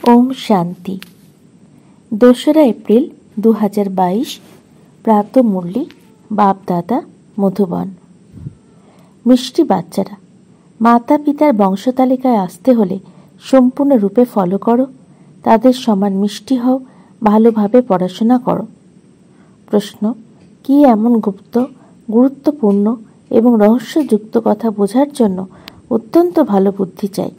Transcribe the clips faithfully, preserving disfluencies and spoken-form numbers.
ओम शांति। दोसरा एप्रिल दो हज़ार बाईस प्रातः मुरली बाप दादा मधुबन। मिष्टि बाच्चारा, माता पितार बंशतालिकाय आसते होले सम्पूर्ण रूपे फलो करो, तादेर समान मिष्टि हओ, भालोभावे पढ़ाशोना करो। प्रश्न, कि एमन गुप्त गुरुत्वपूर्ण एवं रहस्ययुक्त कथा बोझार जन्य अत्यंत भालो बुद्धि चाই।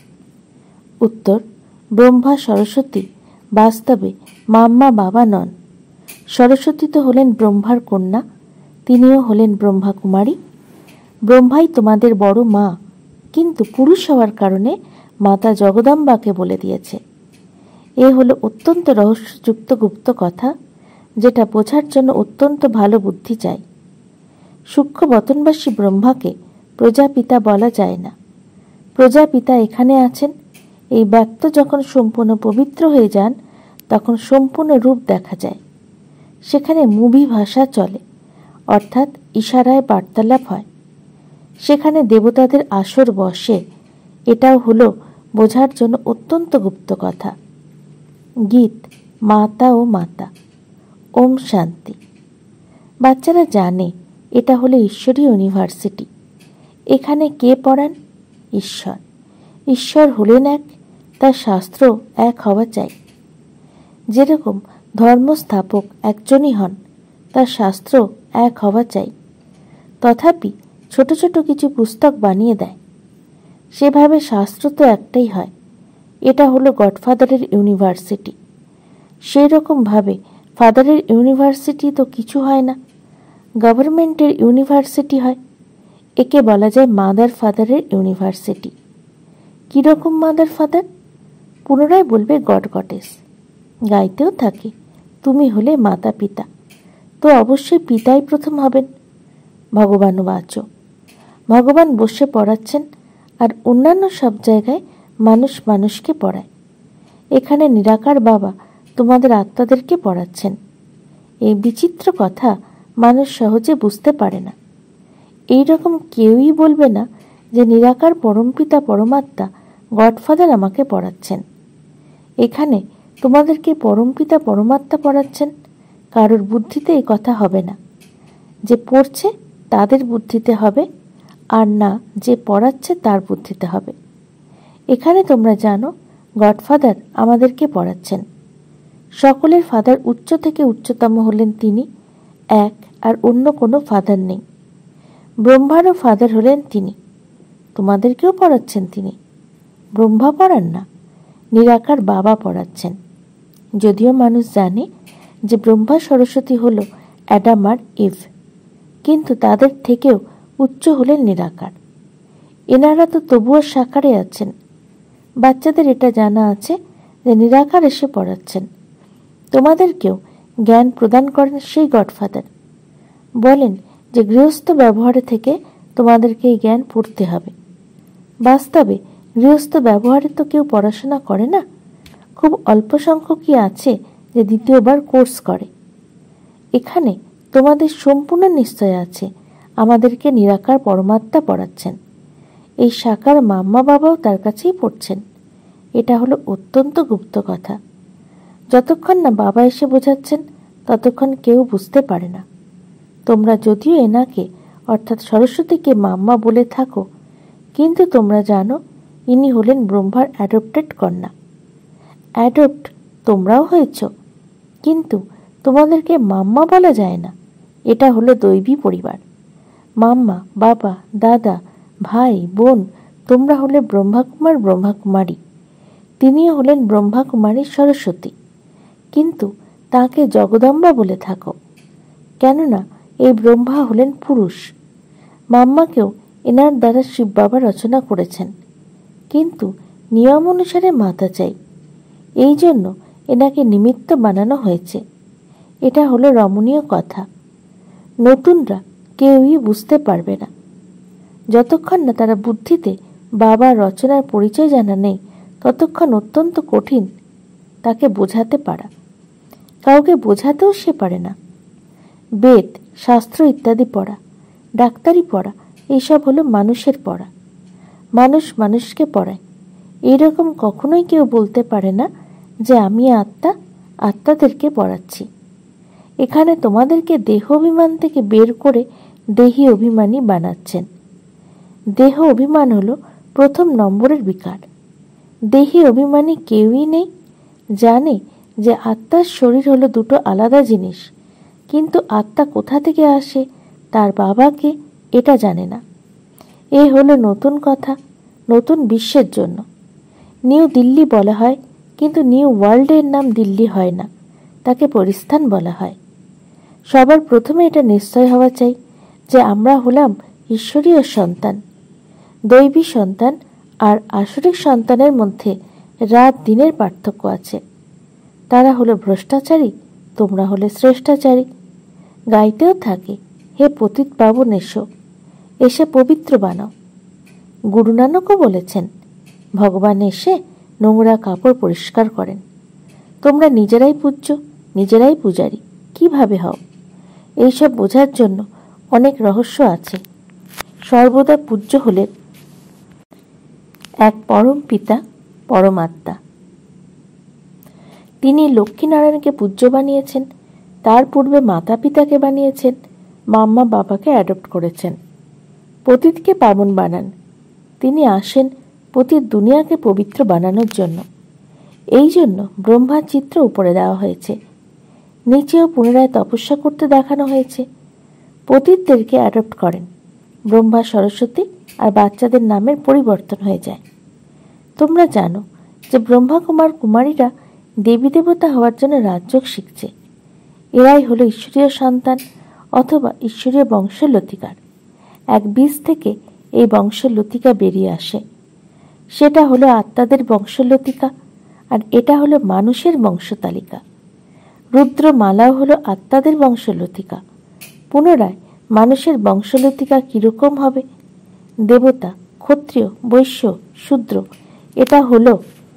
उत्तर, ब्रह्मा सरस्वती बास्तवे माम्मा बाबा नन। सरस्वती तो हलेन ब्रह्मार कन्या, तिनिও हलेन ब्रह्मा कुमारी। ब्रह्माई तोमादेर बड़ो मा, किन्तु पुरुष हওয়ার कारणे माता जगदम्बाके बोले दिয়েছে। ए हलो अत्यंत रहस्ययुक्त गुप्त कथा, जेटा बोझार जन्य अत्यंत भालो बुद्धि चाই। सूक्ष्म बतनबासी ब्रह्माके प्रजापिता बला যায় না। प्रजापिता एखाने आছেন। এই ব্যক্ত যখন সম্পূর্ণ পবিত্র হয়ে যান তখন সম্পূর্ণ রূপ দেখা যায়। সেখানে মুভি ভাষা চলে, অর্থাৎ ইশারায় বার্তালাপ হয়। সেখানে দেবতাদের আসর বসে। এটাও হলো বোঝার জন্য অত্যন্ত গুপ্ত কথা। গীত মাতা ও মাতা। ওম শান্তি। বাচ্চারা জানে এটা হলো ঈশ্বরী ইউনিভার্সিটি। এখানে কে পড়ান? ঈশ্বর। ঈশ্বর হলেন এক, তার শাস্ত্র এক হওয়া চাই। যেরকম ধর্মস্থাপক একজনই হন, তার শাস্ত্র এক হওয়া চাই। তথাপি ছোট ছোট কিছু পুস্তক বানিয়ে দেয়। সেভাবে শাস্ত্র তো একটাই হয়। এটা হলো গডফাদারের ইউনিভার্সিটি। সেই রকমভাবে ফাদারের ইউনিভার্সিটি তো কিছু হয় না, গভর্নমেন্টের ইউনিভার্সিটি হয়। একে বলা যায় মাদার ফাদারের ইউনিভার্সিটি। কীরকম মাদার ফাদার? পুনরায় বলবে গড গডেস। গাইতেও থাকে, তুমি হলে মাতা পিতা, তো অবশ্যই পিতাই প্রথম হবেন। ভগবান বাচো। ভগবান বসে পড়াচ্ছেন, আর অন্যান্য সব জায়গায় মানুষ মানুষকে পড়ায়। এখানে নিরাকার বাবা তোমাদের আত্মাদেরকে পড়াচ্ছেন। এই বিচিত্র কথা মানুষ সহজে বুঝতে পারে না। এই রকম কেউই বলবে না যে নিরাকার পরমপিতা পরমাত্মা গডফাদার আমাকে পড়াচ্ছেন। এখানে তোমাদেরকে পরমপিতা পরমাত্মা পড়াচ্ছেন। কারোর বুদ্ধিতে এই কথা হবে না। যে পড়ছে তাদের বুদ্ধিতে হবে, আর না যে পড়াচ্ছে তার বুদ্ধিতে হবে। এখানে তোমরা জানো গডফাদার আমাদেরকে পড়াচ্ছেন। সকলের ফাদার উচ্চ থেকে উচ্চতম হলেন তিনি এক, আর অন্য কোনো ফাদার নেই। ব্রহ্মারও ফাদার হলেন তিনি, তোমাদেরকেও পড়াচ্ছেন তিনি। ব্রহ্মা পড়ান না, নিরাকার বাবা পড়াচ্ছেন। যদিও মানুষ জানে যে ব্রহ্মা সরস্বতী হল অ্যাডাম আর ইভ, কিন্তু তাদের থেকেও উচ্চ হলেন নিরাকার। এনারা তো তবুও সাকারে আছেন। বাচ্চাদের এটা জানা আছে যে নিরাকার এসে পড়াচ্ছেন। তোমাদেরকেও জ্ঞান প্রদান করেন সেই গডফাদার। বলেন যে গৃহস্থ ব্যবহারে থেকে তোমাদেরকে এই জ্ঞান পড়তে হবে। বাস্তবে গৃহস্থ ব্যবহারে তো কেউ পড়াশোনা করে না। খুব অল্প সংখ্যকই আছে যে দ্বিতীয়বার কোর্স করে। এখানে তোমাদের সম্পূর্ণ নিশ্চয় আছে আমাদেরকে নিরাকার পরমাত্মা পড়াচ্ছেন। এই সাকার মাম্মা বাবাও তার কাছেই পড়ছেন। এটা হলো অত্যন্ত গুপ্ত কথা। যতক্ষণ না বাবা এসে বোঝাচ্ছেন ততক্ষণ কেউ বুঝতে পারে না। তোমরা যদিও এনাকে অর্থাৎ সরস্বতীকে মাম্মা বলে থাকো, কিন্তু তোমরা জানো ইনি হলেন ব্রহ্মার অ্যাডপ্টেড কন্যা। অ্যাডপ্ট তোমরাও হয়েছ, কিন্তু তোমাদেরকে মাম্মা বলা যায় না। এটা হলো দৈবী পরিবার। মাম্মা, বাবা, দাদা, ভাই, বোন, তোমরা হলে ব্রহ্মাকুমার ব্রহ্মাকুমারী। তিনিও হলেন ব্রহ্মাকুমারী সরস্বতী, কিন্তু তাকে জগদম্বা বলে থাকো। কেননা এই ব্রহ্মা হলেন পুরুষ। মাম্মাকেও এনার দ্বারা শিব বাবা রচনা করেছেন, কিন্তু নিয়ম অনুসারে মাতা চাই। এই জন্য এনাকে নিমিত্ত বানানো হয়েছে। এটা হলো রমণীয় কথা। নতুনরা কেউই বুঝতে পারবে না। যতক্ষণ না তারা বুদ্ধিতে বাবার রচনার পরিচয় জানা নেই, ততক্ষণ অত্যন্ত কঠিন তাকে বোঝাতে পারা। কাউকে বোঝাতেও সে পারে না। বেদ, শাস্ত্র ইত্যাদি পড়া, ডাক্তারি পড়া, এইসব হলো মানুষের পড়া। মানুষ মানুষকে পড়ায়। এইরকম কখনোই কেউ বলতে পারে না যে আমি আত্মা আত্মাদেরকে পড়াচ্ছি। এখানে তোমাদেরকে দেহ অভিমান থেকে বের করে দেহী অভিমানী বানাচ্ছেন। দেহ অভিমান হলো প্রথম নম্বরের বিকার। দেহী অভিমানী কেউই নেই। জানে যে আত্মার শরীর হলো দুটো আলাদা জিনিস, কিন্তু আত্মা কোথা থেকে আসে, তার বাবাকে, এটা জানে না। এ হলো নতুন কথা, নতুন বিশ্বের জন্য। নিউ দিল্লি বলা হয়, কিন্তু নিউ ওয়ার্ল্ডের নাম দিল্লি হয় না, তাকে পরিস্থান বলা হয়। সবার প্রথমে এটা নিশ্চয় হওয়া চাই যে আমরা হলাম ঈশ্বরীয় সন্তান। দৈবী সন্তান আর আসরিক সন্তানের মধ্যে রাত দিনের পার্থক্য আছে। তারা হলো ভ্রষ্টাচারী, তোমরা হলে শ্রেষ্ঠাচারী। গাইতেও থাকে, হে পতিত পাবন এসো, এসে পবিত্র বানাও। গুরু নানকও বলেছেন, ভগবান এসে নোংরা কাপড় পরিষ্কার করেন। তোমরা নিজেরাই পূজ্য, নিজেরাই পূজারী কিভাবে হও? এইসব বোঝার জন্য অনেক রহস্য আছে। সর্বদা পূজ্য হলেন এক পরম পিতা পরমাত্মা। তিনি লক্ষ্মীনারায়ণকে পূজ্য বানিয়েছেন, তার পূর্বে মাতা পিতাকে বানিয়েছেন, মাম্মা বাবাকে অ্যাডপ্ট করেছেন। পতিতকে পাবন বানান। তিনি আসেন পতিত দুনিয়াকে পবিত্র বানানোর জন্য। এই জন্য ব্রহ্মার চিত্র উপরে দেওয়া হয়েছে, নিচেও পুনরায় তপস্যা করতে দেখানো হয়েছে। পতিতদেরকে অ্যাডপ্ট করেন। ব্রহ্মা সরস্বতী আর বাচ্চাদের নামের পরিবর্তন হয়ে যায়। তোমরা জানো যে ব্রহ্মা কুমার কুমারীরা দেবী দেবতা হওয়ার জন্য রাজযোগ শিখছে। এরাই হলো ঈশ্বরীয় সন্তান অথবা ঈশ্বরীয় বংশের লতিকার। এক বীজ থেকে এই বংশের লতিকা বেরিয়ে আসে। সেটা হলো আত্মাদের বংশের লতিকা, আর এটা হলো মানুষের বংশতালিকা। রুদ্রমালাও হলো আত্মাদের বংশলতিকা। পুনরায় মানুষের বংশলতিকা কিরকম হবে? দেবতা, ক্ষত্রিয়, বৈশ্য, শূদ্র, এটা হলো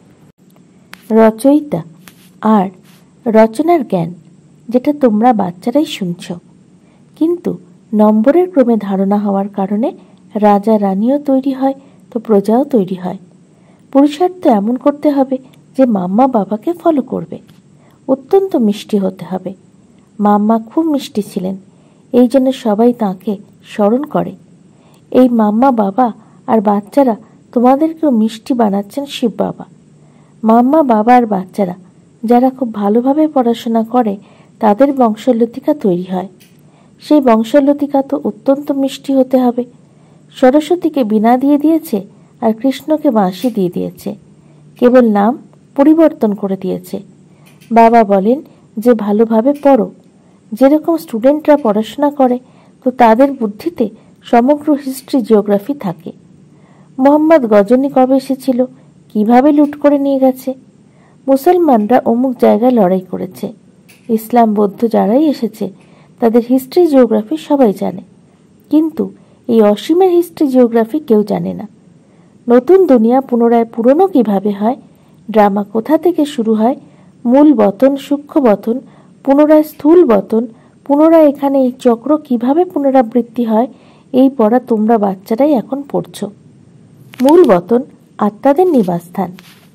রচয়িতা আর রচনার জ্ঞান, যেটা তোমরা বাচ্চারাই শুনছ। কিন্তু নম্বরের ক্রমে ধারণা হওয়ার কারণে রাজা রানীও তৈরি হয়, তো প্রজাও তৈরি হয়। পুরুষার্থ এমন করতে হবে যে মাম্মা বাবাকে ফলো করবে। অত্যন্ত মিষ্টি হতে হবে। মাম্মা খুব মিষ্টি ছিলেন, এই জন্য সবাই তাঁকে স্মরণ করে। এই মাম্মা বাবা আর বাচ্চারা তোমাদেরকেও মিষ্টি বানাচ্ছেন শিব বাবা। মাম্মা বাবা আর বাচ্চারা যারা খুব ভালোভাবে পড়াশোনা করে তাদের বংশলতিকা তৈরি হয়। সেই বংশলতিকা তো অত্যন্ত মিষ্টি হতে হবে। সরস্বতীকে বীণা দিয়ে দিয়েছে আর কৃষ্ণকে বাঁশি দিয়ে দিয়েছে, কেবল নাম পরিবর্তন করে দিয়েছে। বাবা বলেন যে ভালোভাবে পড়ো। যেরকম স্টুডেন্টরা পড়াশোনা করে তো তাদের বুদ্ধিতে সমগ্র হিস্ট্রি জিওগ্রাফি থাকে। মোহাম্মদ গজনী কবে এসেছিল, কিভাবে লুট করে নিয়ে গেছে, মুসলমানরা অমুক জায়গায় লড়াই করেছে, ইসলাম বৌদ্ধ যারাই এসেছে তাদের হিস্ট্রি জিওগ্রাফি সবাই জানে। কিন্তু এই অসীমের হিস্ট্রি জিওগ্রাফি কেউ জানে না। নতুন দুনিয়া পুনরায় পুরনো কিভাবে হয়, ড্রামা কোথা থেকে শুরু হয়, মূল বতন, সূক্ষ্ম বতন, পুনরায় স্থূল বতন, পুনরায় এখানে এই চক্র কিভাবে পুনরাবৃত্তি হয়, এই পড়া তোমরা বাচ্চারাই এখন পড়ছ। মূল বতন আত্মাদের নিবাসস্থান।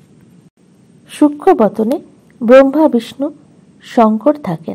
সূক্ষ্ম বতনে ব্রহ্মা, বিষ্ণু, শঙ্কর থাকেন।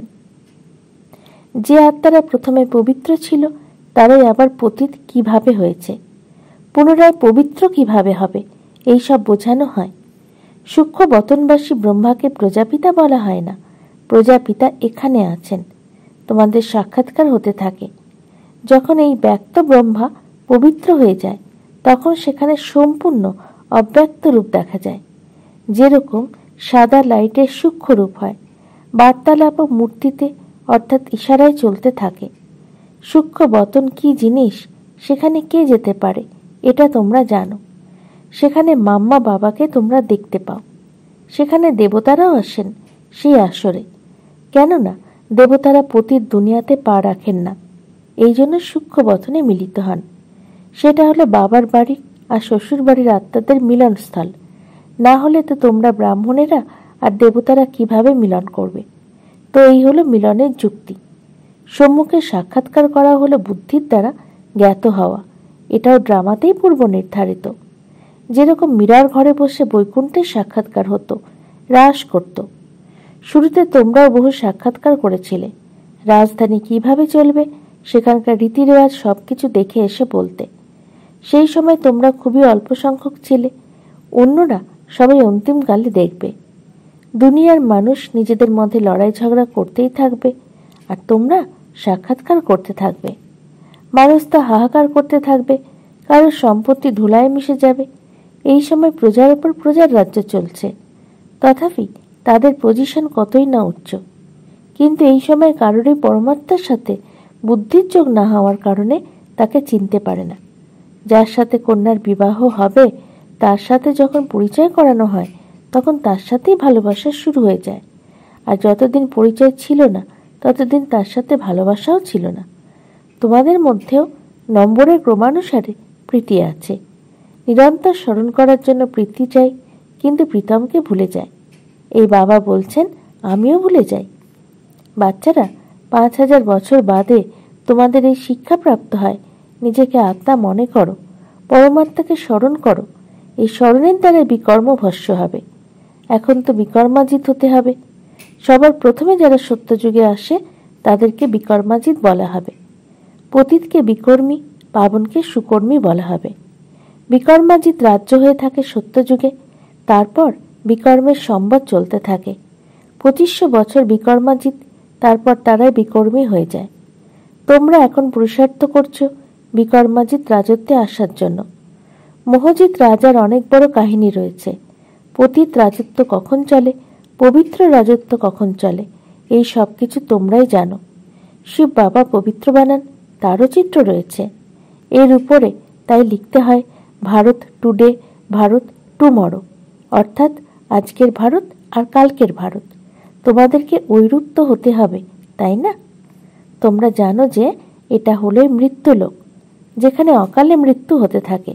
যে আত্মারা প্রথমে পবিত্র ছিল তারাই আবার পতিত কিভাবে হয়েছে, পুনরায় পবিত্র কিভাবে হবে, এই সব বোঝানো হয়। সূক্ষ্ম বতনবাসী ব্রহ্মাকে প্রজাপিতা বলা হয় না। প্রজাপিতা এখানে আছেন, তোমাদের সাক্ষাৎকার হতে থাকে। যখন এই ব্যক্ত ব্রহ্মা পবিত্র হয়ে যায় তখন সেখানে সম্পূর্ণ অব্যক্ত রূপ দেখা যায়। যেরকম সাদা লাইটের সূক্ষ্ম রূপ হয়, বার্তালাপ মূর্তিতে অর্থাৎ ইশারায় চলতে থাকে। সূক্ষ্ম বতন কি জিনিস, সেখানে কে যেতে পারে এটা তোমরা জানো। সেখানে মাম্মা বাবাকে তোমরা দেখতে পাও। সেখানে দেবতারাও আসেন সেই আসরে, কেননা দেবতারা পতিত দুনিয়াতে পা রাখেন না, এই জন্য সূক্ষ্ম বতনে মিলিত হন। সেটা হলো বাবার বাড়ি আর শ্বশুর বাড়ির আত্মাদের মিলনস্থল। না হলে তো তোমরা ব্রাহ্মণেরা আর দেবতারা কিভাবে মিলন করবে? তো এই হলো মিলনের যুক্তি। সম্মুখে সাক্ষাৎকার করা হলো বুদ্ধির দ্বারা জ্ঞাত হওয়া, এটাও ড্রামাতেই পূর্ব নির্ধারিত। যেরকম মীরার ঘরে বসে বৈকুণ্ঠের সাক্ষাৎকার হতো, হ্রাস করত। শুরুতে তোমরাও বহু সাক্ষাৎকার করেছিলে, রাজধানী কিভাবে চলবে, সেখানকার রীতি রেওয়াজ সবকিছু দেখে এসে বলতে। সেই সময় তোমরা খুবই অল্প সংখ্যক ছিলে, অন্যরা সবাই অন্তিমকালে দেখবে। দুনিয়ার মানুষ নিজেদের মধ্যে লড়াই ঝগড়া করতেই থাকবে, আর তোমরা সাক্ষাৎকার করতে থাকবে। মানুষ তা হাহাকার করতে থাকবে, কারোর সম্পত্তি ধুলায় মিশে যাবে। এই সময় প্রজার উপর প্রজার রাজ্য চলছে, তথাপি তাদের পজিশন কতই না উচ্চ। কিন্তু এই সময় কারোরই পরমাত্মার সাথে বুদ্ধির যোগ না হওয়ার কারণে তাকে চিনতে পারে না। যার সাথে কন্যার বিবাহ হবে তার সাথে যখন পরিচয় করানো হয় তখন তার সাথেই ভালোবাসা শুরু হয়ে যায়, আর যতদিন পরিচয় ছিল না ততদিন তার সাথে ভালোবাসাও ছিল না। তোমাদের মধ্যেও নম্বরের ক্রমানুসারে প্রীতি আছে। নিরন্তর স্মরণ করার জন্য প্রীতি চাই, কিন্তু প্রীতমকে ভুলে যায়। এই বাবা বলছেন আমিও ভুলে যাই। বাচ্চারা, পাঁচ হাজার বছর বাদে তোমাদের এই শিক্ষা প্রাপ্ত হয়, নিজেকে আত্মা মনে করো, পরমাত্মাকে স্মরণ করো। এই স্মরণের দ্বারা বিকর্ম ভস্য হবে। এখন তো বিকর্মাজিত হতে হবে। সবার প্রথমে যারা সত্যযুগে আসে তাদেরকে বিকর্মাজিত বলা হবে। পতিতকে বিকর্মী, পাবনকে সুকর্মী বলা হবে। বিকর্মাজিত রাজ্য হয়ে থাকে সত্যযুগে, তারপর বিকর্মের সম্বৎ চলতে থাকে। পঁচিশশো বছর বিকর্মাজিত, তারপর তারাই বিকর্মী হয়ে যায়। তোমরা এখন পুরুষার্থ করছো বিকর্মাজিত রাজত্বে আসার জন্য। মোহজিত রাজার অনেক বড় কাহিনী রয়েছে। পতিত রাজত্ব কখন চলে, পবিত্র রাজত্ব কখন চলে, এই সব কিছু তোমরাই জানো। শিব বাবা পবিত্র বানান, তারও চিত্র রয়েছে। এর উপরে তাই লিখতে হয় ভারত টুডে, ভারত টুমরো, অর্থাৎ আজকের ভারত আর কালকের ভারত। তোমাদেরকে ঐরূপ তো হতে হবে, তাই না? তোমরা জানো যে এটা হলো মৃত্যুলোক, যেখানে অকালে মৃত্যু হতে থাকে।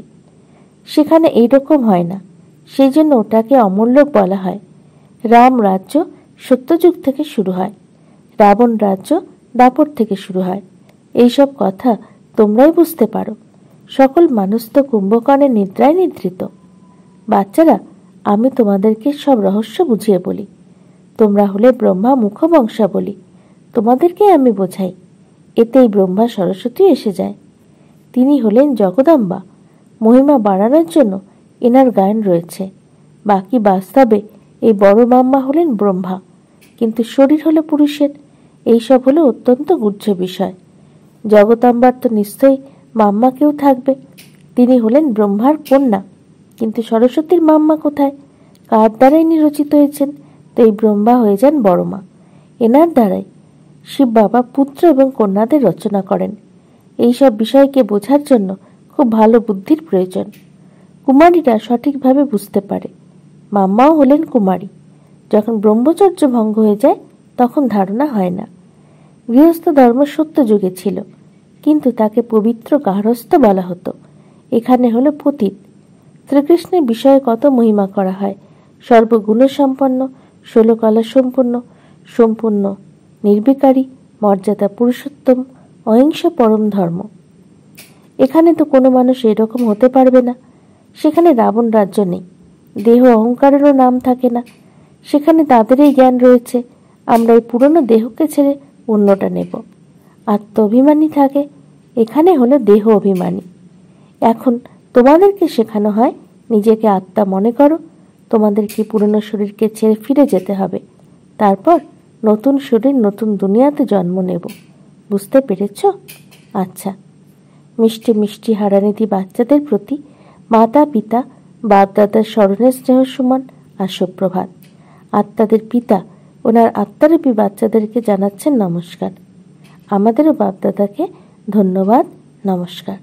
সেখানে এইরকম হয় না, সেই জন্য ওটাকে অমরলোক বলা হয়। রাম রাজ্য সত্যযুগ থেকে শুরু হয়, রাবণ রাজ্য দাপর থেকে শুরু হয়। এইসব কথা তোমরাই বুঝতে পারো। সকল মানুষ তো কুম্ভকর্ণের নিদ্রায় নিদ্রিত। বাচ্চারা, আমি তোমাদেরকে সব রহস্য বুঝিয়ে বলি। তোমরা হলে ব্রহ্মা মুখবংশাবলী, তোমাদেরকে আমি বোঝাই। এতেই ব্রহ্মা সরস্বতী এসে যায়। তিনি হলেন জগদম্বা। মহিমা বাড়ানোর জন্য এনার গায়ন রয়েছে। বাকি বাস্তবে এই বড় মাম্মা হলেন ব্রহ্মা, কিন্তু শরীর হলো পুরুষের। এইসব হলো অত্যন্ত গুহ্য বিষয়। জগদম্বার তো নিশ্চয়ই মাম্মা কেউ থাকবে। তিনি হলেন ব্রহ্মার কন্যা, কিন্তু সরস্বতীর মাম্মা কোথায়, কার দ্বারাই নিরচিত হয়েছেন? তো এই ব্রহ্মা হয়ে যান বড় মা। এনার দ্বারাই শিব বাবা পুত্র এবং কন্যাদের রচনা করেন। এইসব বিষয়কে বোঝার জন্য খুব ভালো বুদ্ধির প্রয়োজন। কুমারীরা সঠিকভাবে বুঝতে পারে। মাম্মাও হলেন কুমারী। যখন ব্রহ্মচর্য ভঙ্গ হয়ে যায় তখন ধারণা হয় না। গৃহস্থ ধর্ম সত্য যুগে ছিল, কিন্তু তাকে পবিত্র গার্হস্থ বলা হতো। এখানে হলো পতিত। শ্রীকৃষ্ণের বিষয়ে কত মহিমা করা হয়। সর্বগুণসম্পন্ন, ষোলকলা সম্পন্ন, সম্পূর্ণ নির্বিকারী, মর্যাদা পুরুষোত্তম, অহিংস পরম ধর্ম। এখানে তো কোনো মানুষ এরকম হতে পারবে না। সেখানে রাবণ রাজ্য নেই, দেহ অহংকারেরও নাম থাকে না। সেখানে তাদেরই জ্ঞান রয়েছে আমরা এই পুরনো দেহকে ছেড়ে অন্যটা নেব। আত্ম অভিমানী থাকে, এখানে হলো দেহ অভিমানী। এখন তোমাদেরকে শেখানো হয় নিজেকে আত্মা মনে করো। তোমাদেরকে পুরনো শরীরকে ছেড়ে ফিরে যেতে হবে, তারপর নতুন শরীর নতুন দুনিয়াতে জন্ম নেব। বুঝতে পেরেছ? আচ্ছা। মিষ্টি মিষ্টি হারানিধি বাচ্চাদের প্রতি মাতা পিতা বাপদাদার স্মরণের স্নেহ সমান আর সুপ্রভাত। আত্মাদের পিতা ওনার আত্মারূপী বাচ্চাদেরকে জানাচ্ছেন নমস্কার। আমাদেরও বাপদাদাকে ধন্যবাদ, নমস্কার।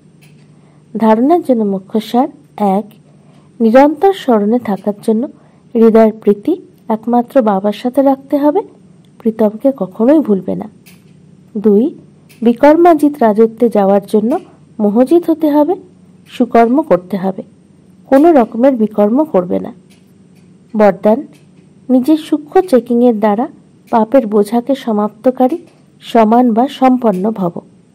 ধারণার জন্য মুখ্য সার: এক, নিরন্তর স্মরণে থাকার জন্য হৃদয়ের প্রীতি একমাত্র বাবার সাথে রাখতে হবে, প্রীতমকে কখনোই ভুলবে না। দুই, বিকর্মাজিত রাজত্বে যাওয়ার জন্য মোহজিত হতে হবে, সুকর্ম করতে হবে, কোনো রকমের বিকর্ম করবে না। বরদান: নিজের সূক্ষ্ম চেকিংয়ের দ্বারা পাপের বোঝাকে সমাপ্তকারী সমান বা সম্পন্ন ভব।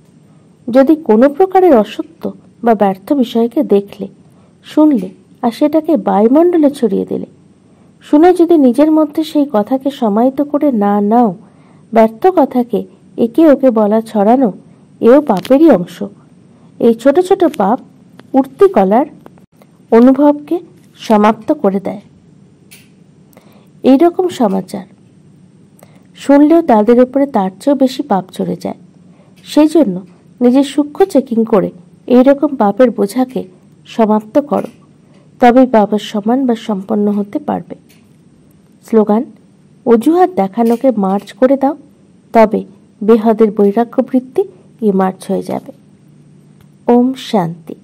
যদি কোনো প্রকারের অসত্য বা ব্যর্থ বিষয়কে দেখলে, শুনলে আর সেটাকে বায়ুমণ্ডলে ছড়িয়ে দিলে, শুনে যদি নিজের মধ্যে সেই কথাকে সমাহিত করে না নাও, ব্যর্থ কথাকে একে ওকে বলা ছড়ানো এও পাপেরই অংশ। এই ছোট ছোট পাপ উঠতি কলার অনুভবকে সমাপ্ত করে দেয়। এইরকম সমাচার শুনলেও তাদের উপরে তার চেয়েও বেশি পাপ চড়ে যায়। সেই জন্য নিজের সূক্ষ্ম চেকিং করে এইরকম পাপের বোঝাকে সমাপ্ত করো, তবেই বাবার সমান বা সম্পন্ন হতে পারবে। স্লোগান: অজুহাত দেখানোকে মার্চ করে দাও, তবে বেহদের বৈরাগ্য বৃত্তি ইমার্জ হয়ে যাবে। ওম শান্তি।